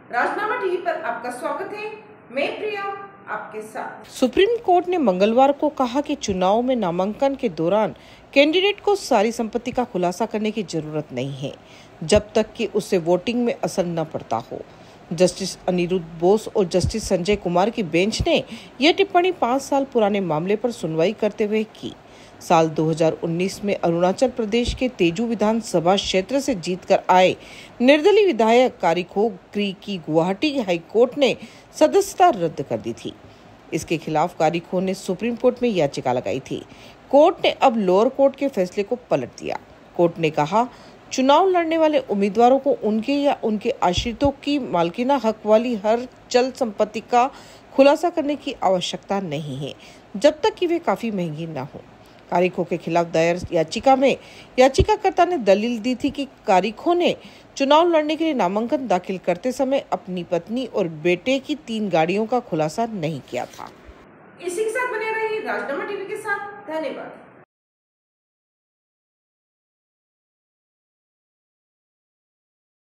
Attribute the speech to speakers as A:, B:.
A: राजनामा TV पर आपका स्वागत है। मैं प्रिया आपके साथ।
B: सुप्रीम कोर्ट ने मंगलवार को कहा कि चुनाव में नामांकन के दौरान कैंडिडेट को सारी संपत्ति का खुलासा करने की जरूरत नहीं है, जब तक कि उससे वोटिंग में असर न पड़ता हो। जस्टिस अनिरुद्ध बोस और जस्टिस संजय कुमार की बेंच ने यह टिप्पणी 5 साल पुराने मामले पर सुनवाई करते हुए की। साल 2019 में अरुणाचल प्रदेश के तेजू विधानसभा क्षेत्र से जीतकर आए निर्दलीय विधायक कारिखो क्री की गुवाहाटी हाई कोर्ट ने सदस्यता रद्द कर दी थी। इसके खिलाफ कारिखो ने सुप्रीम कोर्ट में याचिका लगाई थी। कोर्ट ने अब लोअर कोर्ट के फैसले को पलट दिया। कोर्ट ने कहा, चुनाव लड़ने वाले उम्मीदवारों को उनके या उनके आश्रितों की मालकीना हक वाली हर चल संपत्ति का खुलासा करने की आवश्यकता नहीं है, जब तक कि वे काफी महंगी न हो। कारिखो के खिलाफ दायर याचिका में याचिकाकर्ता ने दलील दी थी कि कारिखो ने चुनाव लड़ने के लिए नामांकन दाखिल करते समय अपनी पत्नी और बेटे की 3 गाड़ियों का खुलासा नहीं किया था।
A: इसी के साथ बने रहिए राजनामा टीवी के साथ। धन्यवाद।